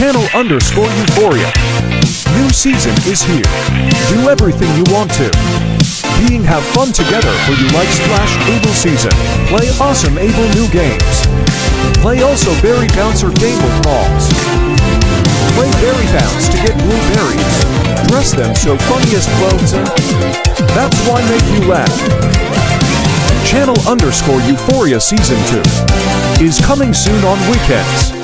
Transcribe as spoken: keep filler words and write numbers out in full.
Channel underscore Euphoria. New season is here. Do everything you want to. Being have fun together for you like Splash Able Season. Play awesome Able new games. Play also Berry Bouncer game with balls. Play Berry Bounce to get blueberries. Dress them so funniest clothes and that's why make you laugh. Channel underscore Euphoria Season two is coming soon on weekends.